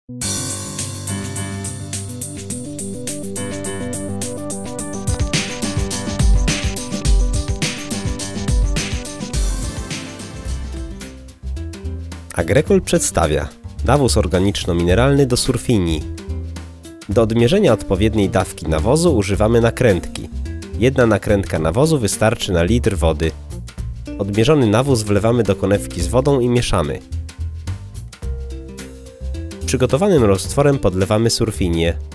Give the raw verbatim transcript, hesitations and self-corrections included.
Agricol przedstawia nawóz organiczno-mineralny do surfinii. Do odmierzenia odpowiedniej dawki nawozu używamy nakrętki. Jedna nakrętka nawozu wystarczy na litr wody. Odmierzony nawóz wlewamy do konewki z wodą i mieszamy. Przygotowanym roztworem podlewamy surfinię.